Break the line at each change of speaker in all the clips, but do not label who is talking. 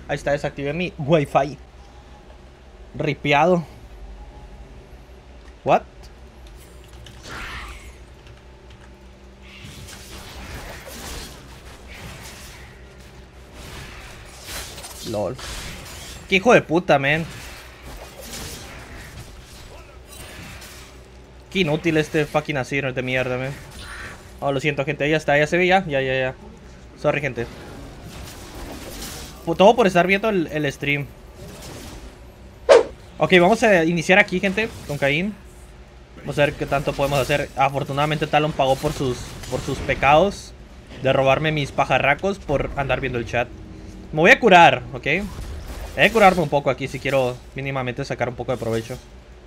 Ahí está, desactivé mi wifi. Ripiado. What? LOL. Qué hijo de puta, man. Qué inútil este fucking Azir de mierda, man. Oh, lo siento, gente. Ya está, ya se ve ya. Ya. Sorry, gente. Todo por estar viendo el stream. Ok, vamos a iniciar aquí, gente, con Caín. Vamos a ver qué tanto podemos hacer. Afortunadamente Talon pagó por sus pecados de robarme mis pajarracos por andar viendo el chat. Me voy a curar, ¿ok? Voy a curarme un poco aquí si quiero mínimamente sacar un poco de provecho.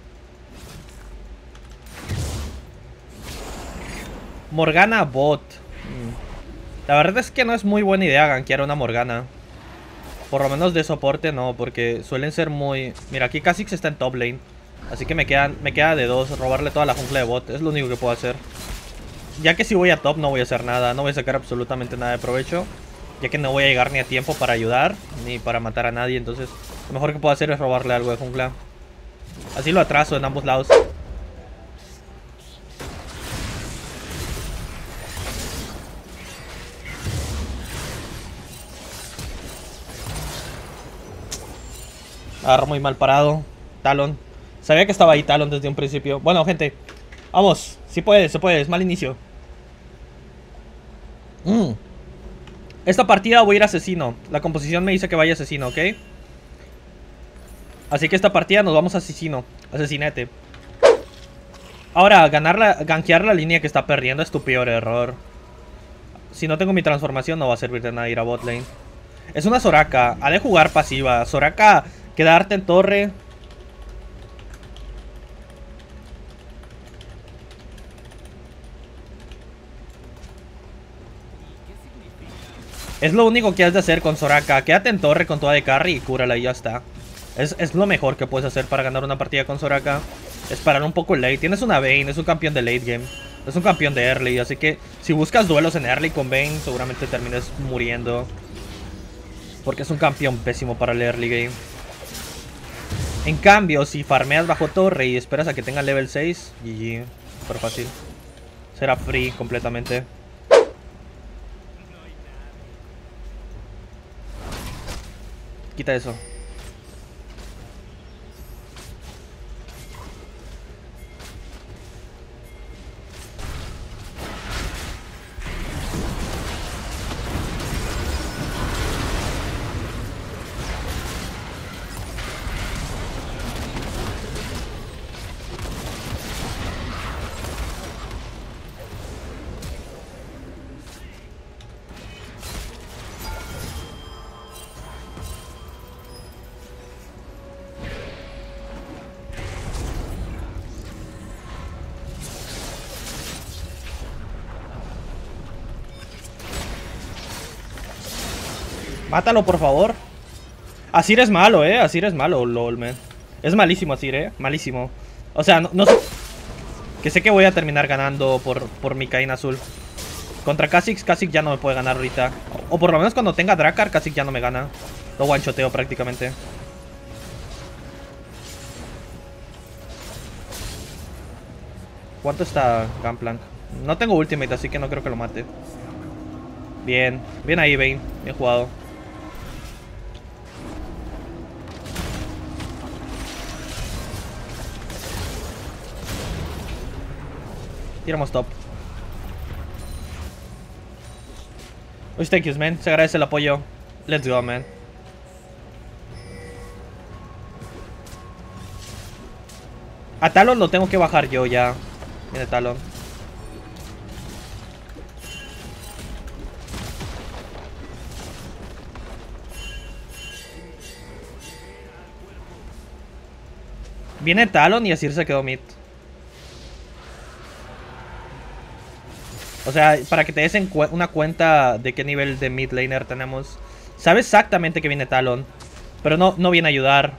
Morgana bot. La verdad es que no es muy buena idea gankear una Morgana. Por lo menos de soporte no, porque suelen ser muy... Mira, aquí Kha'Zix está en top lane. Así que me queda de dos, robarle toda la jungla de bot. Es lo único que puedo hacer. Ya que si voy a top no voy a hacer nada. No voy a sacar absolutamente nada de provecho. Ya que no voy a llegar ni a tiempo para ayudar, ni para matar a nadie. Entonces lo mejor que puedo hacer es robarle algo de jungla. Así lo atraso en ambos lados. Agarro muy mal parado. Talon. Sabía que estaba ahí Talon desde un principio. Bueno, gente. Vamos. Si puedes, se puede. Es mal inicio. Esta partida voy a ir asesino. La composición me dice que vaya asesino, ¿ok? Así que esta partida nos vamos a asesino. Asesinete. Ahora, gankear la línea que está perdiendo es tu peor error. Si no tengo mi transformación no va a servir de nada ir a bot lane. Es una Soraka. Ha de jugar pasiva. Soraka, quedarte en torre. Es lo único que has de hacer con Soraka. Quédate en torre con toda de carry y cúrala y ya está. Es lo mejor que puedes hacer para ganar una partida con Soraka. Esperar un poco el late. Tienes una Vayne, es un campeón de late game. Es un campeón de early, así que si buscas duelos en early con Vayne, seguramente termines muriendo. Porque es un campeón pésimo para el early game. En cambio, si farmeas bajo torre y esperas a que tenga level 6, GG, súper fácil. Será free completamente. Quita eso. Mátalo, por favor. Azir es malo, Azir es malo, lol, man. Es malísimo Azir, malísimo. O sea, no sé. Que sé que voy a terminar ganando por mi Caín azul. Contra Kha'Zix ya no me puede ganar ahorita. O por lo menos cuando tenga Drakkar, Kha'Zix ya no me gana. Lo one-shoteo prácticamente. ¿Cuánto está Gunplank? No tengo ultimate, así que no creo que lo mate. Bien, bien ahí, Vayne. Bien jugado. Tiramos top. Uy, thank you, man. Se agradece el apoyo. Let's go, man. A Talon lo tengo que bajar yo ya. Viene Talon. Viene Talon y Azir se quedó mid. O sea, para que te des una cuenta de qué nivel de mid laner tenemos. Sabes exactamente que viene Talon, pero no viene a ayudar.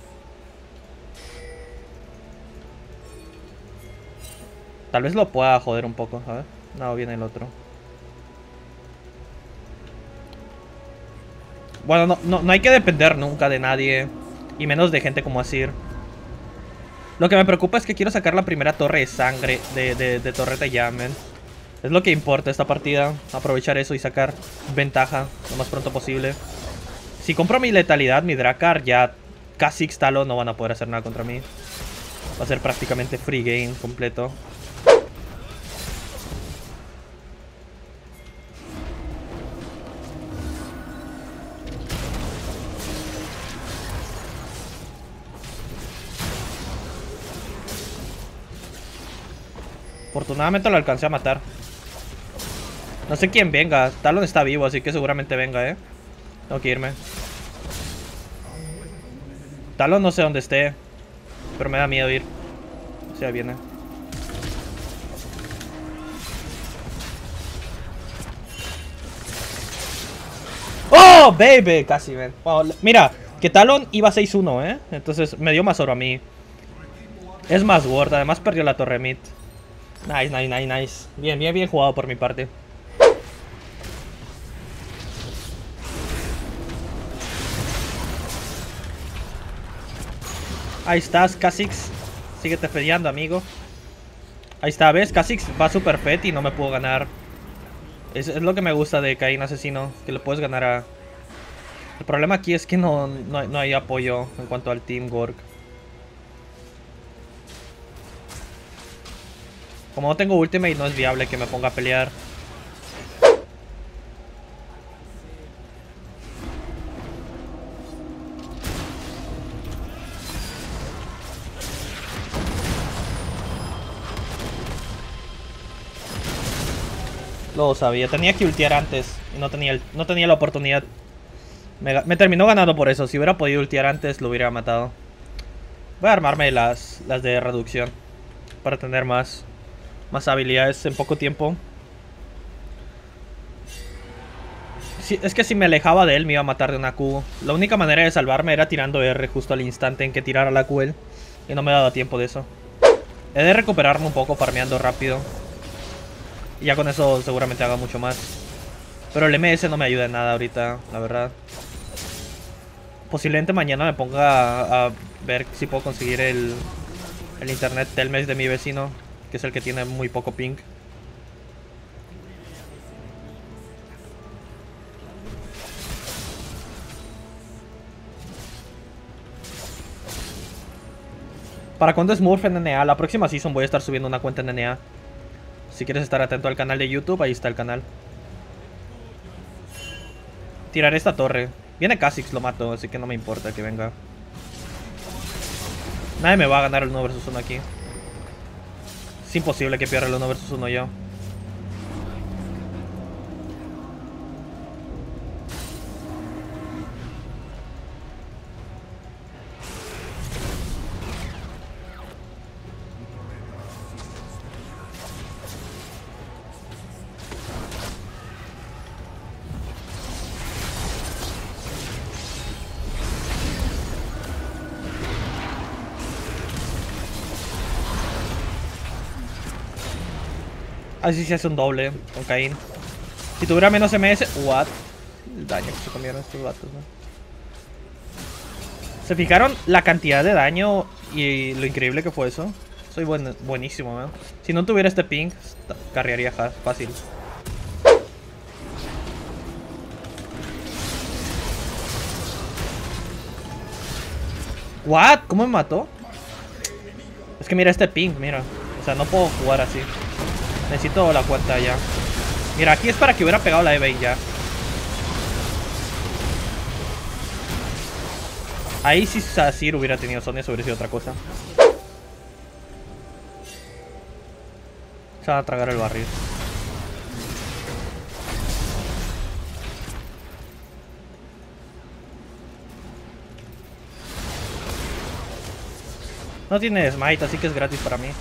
Tal vez lo pueda joder un poco, a ver. No, viene el otro. Bueno, no hay que depender nunca de nadie. Y menos de gente como Azir. Lo que me preocupa es que quiero sacar la primera torre de sangre de torreta ya, man. Es lo que importa esta partida. Aprovechar eso y sacar ventaja lo más pronto posible. Si compro mi letalidad, mi Drakkar, ya Kha'Zix, Talon no van a poder hacer nada contra mí. Va a ser prácticamente free game completo. Afortunadamente lo alcancé a matar. No sé quién venga. Talon está vivo, así que seguramente venga, Tengo que irme. Talon no sé dónde esté, pero me da miedo ir. O sea, viene. ¡Oh, baby! Casi, ven. Wow, mira, que Talon iba 6-1, Entonces me dio más oro a mí. Es más ward, además perdió la torre mid. Nice. Bien jugado por mi parte. Ahí estás, Kha'Zix. Síguete fedeando, amigo. Ahí está, ¿ves? Kha'Zix va super fet y no me puedo ganar. Es lo que me gusta de Caín Asesino, que le puedes ganar a... El problema aquí es que no hay apoyo en cuanto al Team Gorg. Como no tengo ultimate, no es viable que me ponga a pelear. Lo sabía, tenía que ultear antes y no tenía la oportunidad. Me terminó ganando por eso. Si hubiera podido ultear antes, lo hubiera matado. Voy a armarme las de reducción para tener más habilidades en poco tiempo. Es que si me alejaba de él me iba a matar de una Q. La única manera de salvarme era tirando R justo al instante en que tirara la Q él. Y no me daba tiempo de eso. He de recuperarme un poco farmeando rápido. Y ya con eso seguramente haga mucho más. Pero el MS no me ayuda en nada ahorita, la verdad. Posiblemente mañana me ponga a ver si puedo conseguir el internet Telmex de mi vecino, que es el que tiene muy poco ping. ¿Para cuándo es Smurf en NA? La próxima season voy a estar subiendo una cuenta en NA. Si quieres estar atento al canal de YouTube, ahí está el canal. Tiraré esta torre. Viene Kha'Zix, lo mato, así que no me importa que venga. Nadie me va a ganar el 1 vs 1 aquí. Es imposible que pierda el 1 vs 1 yo. Así se hace un doble con Caín. Si tuviera menos MS... What? El daño que se comieron estos vatos, ¿no? ¿Se fijaron la cantidad de daño y lo increíble que fue eso? Soy buenísimo, ¿no? Si no tuviera este ping, carrearía fácil. What? ¿Cómo me mató? Es que mira este ping, mira. O sea, no puedo jugar así. Necesito la cuenta ya. Mira, aquí es para que hubiera pegado la E-Bane ya. Ahí si Azir hubiera tenido Sonia, hubiera sido otra cosa. Se va a tragar el barril. No tiene smite, así que es gratis para mí.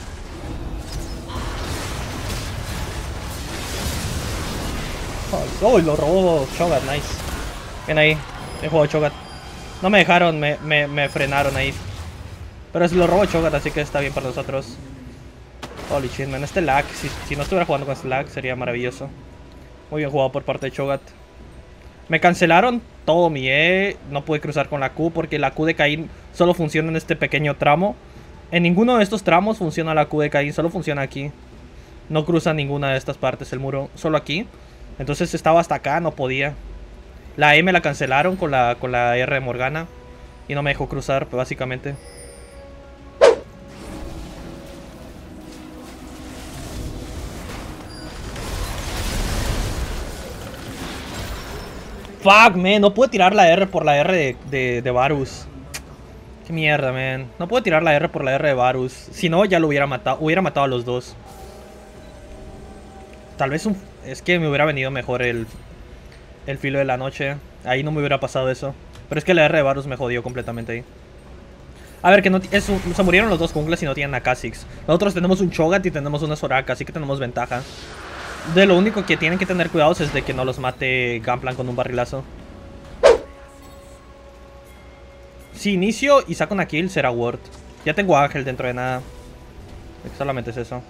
Oh, lo robó Cho'Gath, nice. Bien ahí, he jugado Cho'Gath. No me dejaron, me frenaron ahí. Pero si lo robó Cho'Gath, así que está bien para nosotros. Holy shit, man, este lag, si no estuviera jugando con este lag sería maravilloso. Muy bien jugado por parte de Cho'Gath. Me cancelaron todo mi E. No pude cruzar con la Q porque la Q de Caín solo funciona en este pequeño tramo. En ninguno de estos tramos funciona la Q de Caín, solo funciona aquí. No cruza ninguna de estas partes el muro, solo aquí. Entonces estaba hasta acá, no podía. La E me la cancelaron con la R de Morgana. Y no me dejó cruzar, básicamente. Fuck, man, no puedo tirar la R por la R de Varus. Qué mierda, man. No puedo tirar la R por la R de Varus. Si no, ya lo hubiera matado. Hubiera matado a los dos. Tal vez un... Es que me hubiera venido mejor el filo de la noche. Ahí no me hubiera pasado eso. Pero es que la R de Varus me jodió completamente ahí. A ver, que no... se murieron los dos jungles y no tienen a Kha'Zix. Nosotros tenemos un Cho'Gath y tenemos una Soraka, así que tenemos ventaja. De lo único que tienen que tener cuidados es de que no los mate Gunplank con un barrilazo. Si inicio y saco una kill, será Ward. Ya tengo a Ángel dentro de nada. Solamente es eso.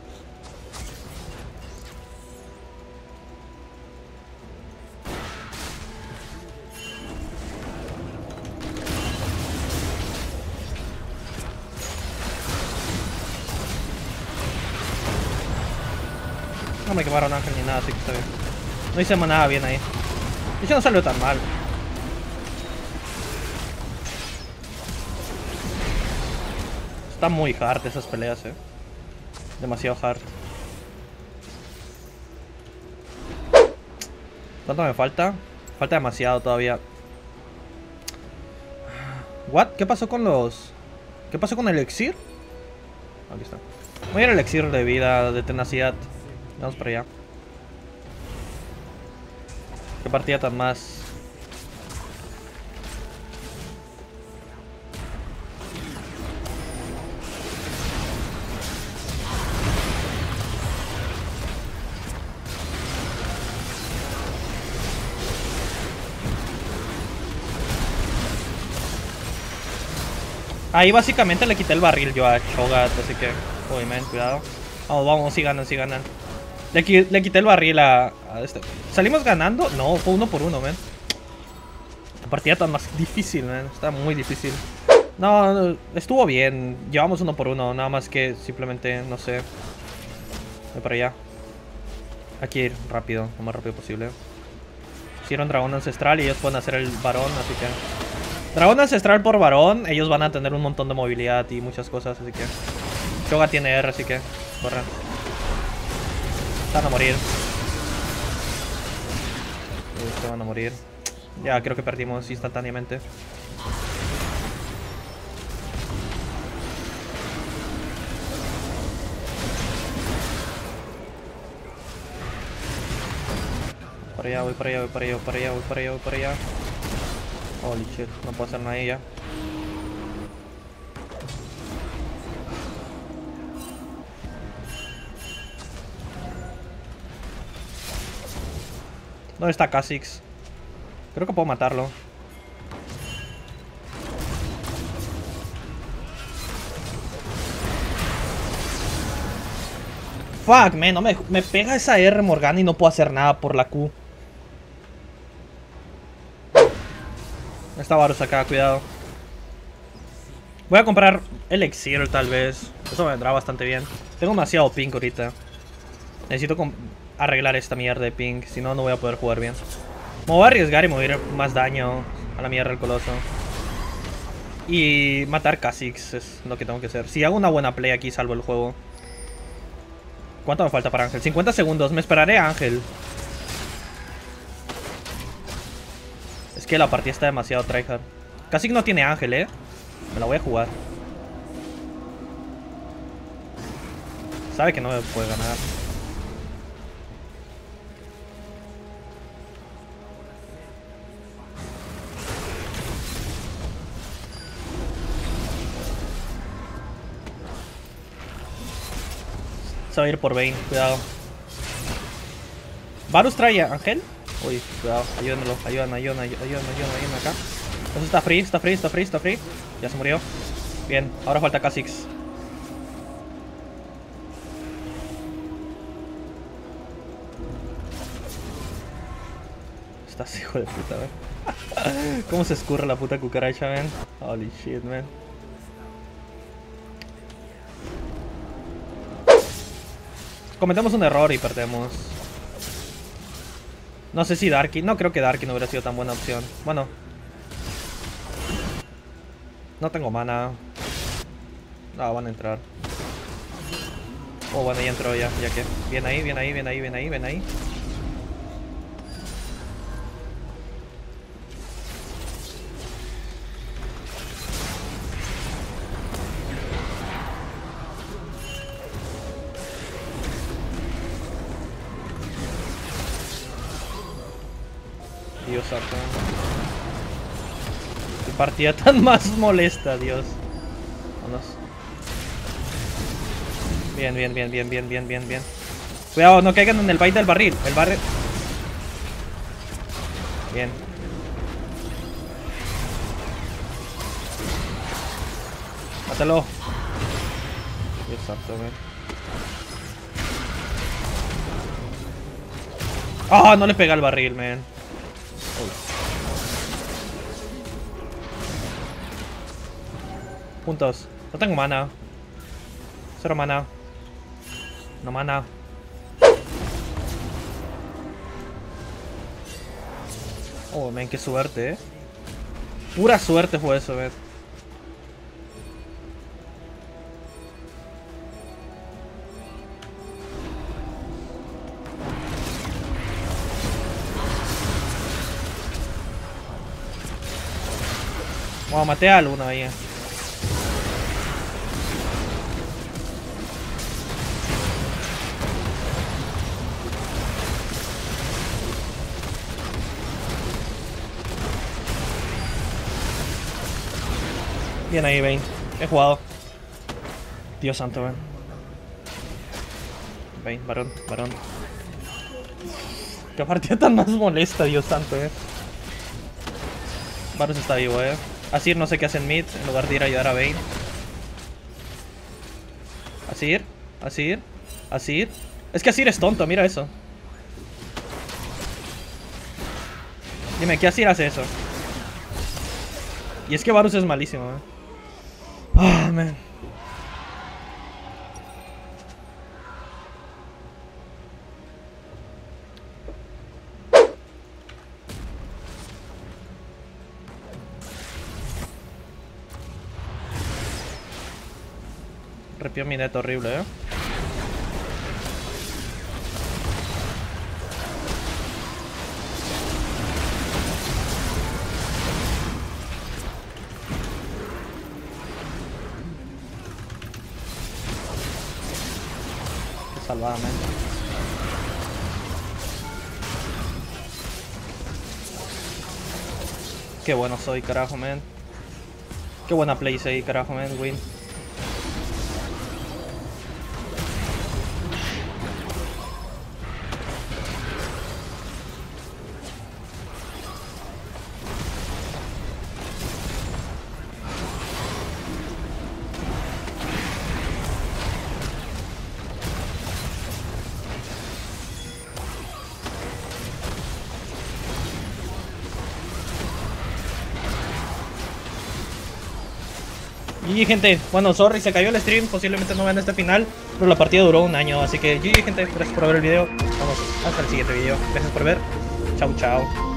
No me quemaron Ángel ni nada, así que está bien. No hice nada bien ahí. De hecho no salió tan mal. Está muy hard esas peleas, demasiado hard. ¿Cuánto me falta? Falta demasiado todavía. ¿What? ¿Qué pasó con los...? ¿Qué pasó con el elixir? Aquí está. Voy a ir al elixir de vida, de tenacidad. Vamos para allá. Qué partida tan más. Ahí básicamente le quité el barril yo a Cho'Gath, así que... Uy, man, cuidado. Vamos, vamos, sí ganan, sí ganan. Le quité el barril a este. ¿Salimos ganando? No, fue 1 por 1, man. La partida tan más difícil, man. Está muy difícil. No, estuvo bien. Llevamos 1 por 1, nada más que simplemente, no sé. Voy para allá. Hay que ir rápido, lo más rápido posible. Hicieron dragón ancestral y ellos pueden hacer el varón, así que... Dragón ancestral por varón, ellos van a tener un montón de movilidad y muchas cosas, así que... Cho'Gath tiene R, así que... Corran. Van a morir. Se van a morir. Ya, creo que perdimos instantáneamente. Para allá, voy para allá, voy para allá, voy para allá, voy para allá, voy para allá. Holy shit, no puedo hacer nada ahí ya. ¿Dónde está Kha'Zix? Creo que puedo matarlo. Fuck, man, no me pega esa R Morgana y no puedo hacer nada por la Q. Está Varus acá, cuidado. Voy a comprar Elixir tal vez. Eso me vendrá bastante bien. Tengo demasiado ping ahorita. Necesito arreglar esta mierda de ping. Si no, no voy a poder jugar bien. Me voy a arriesgar y me voy a ir más daño a la mierda del coloso. Y matar Kha'Zix es lo que tengo que hacer. Si hago una buena play aquí, salvo el juego. ¿Cuánto me falta para Ángel? 50 segundos. Me esperaré a Ángel. Es que la partida está demasiado tryhard. Kha'Zix no tiene Ángel, Me la voy a jugar. Sabe que no me puede ganar. Se va a ir por Vayne, cuidado. Varus trae a Ángel. Uy, cuidado, ayúdenlo, ayudan acá. Eso está free, está free, está free, está free. Ya se murió. Bien, ahora falta Kha'Zix. estás, hijo de puta, man? ¿Cómo se escurre la puta cucaracha, man? Holy shit, man. Cometemos un error y perdemos. No sé si Darky... No creo que Darky no hubiera sido tan buena opción. Bueno. No tengo mana. No, van a entrar. Oh, bueno, ya entró ya que. Bien ahí, bien ahí, bien ahí, bien ahí, bien ahí. Dios santo. Qué partida tan más molesta, Dios. Vámonos. Bien, bien, bien, bien, bien, bien, bien, bien. Cuidado, no caigan en el bait del barril. El barril. Bien. Mátalo. Dios santo, güey. Ah, no le pega al barril, man. Puntos. No tengo mana. Cero mana. No mana. Oh, man, qué suerte, Pura suerte fue eso, man. Wow, maté a alguno ahí. Bien ahí, Vayne. He jugado. Dios santo, Vayne. Vayne, varón, varón. Qué partida tan más molesta, Dios santo, Varus está vivo, Azir no sé qué hace en mid en lugar de ir a ayudar a Vayne. Azir, Azir, Azir. Es que Azir es tonto, mira eso. Dime, ¿qué Azir hace eso? Y es que Varus es malísimo, Ah, man. Repió mi neto horrible, Salvada, man. Qué bueno soy, carajo, man. Qué buena play ahí, carajo, man. Win. GG, gente. Bueno, sorry, se cayó el stream. Posiblemente no vean este final, pero la partida duró un año. Así que GG, gente. Gracias por ver el video. Vamos hasta el siguiente video. Gracias por ver. Chau, chau.